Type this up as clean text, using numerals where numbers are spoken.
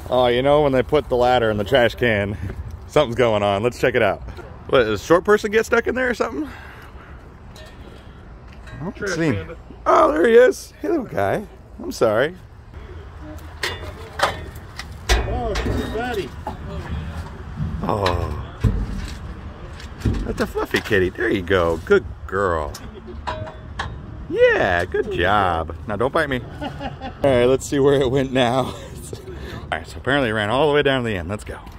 Oh, you know, when they put the ladder in the trash can, something's going on. Let's check it out. What, does a short person get stuck in there or something? Oh, let's see. Oh, there he is. Hey, little guy. I'm sorry. Oh, she's a fatty. Oh. That's a fluffy kitty. There you go. Good girl. Yeah, good job. Now don't bite me. All right, let's see where it went now. All right, so apparently it ran all the way down to the end. Let's go.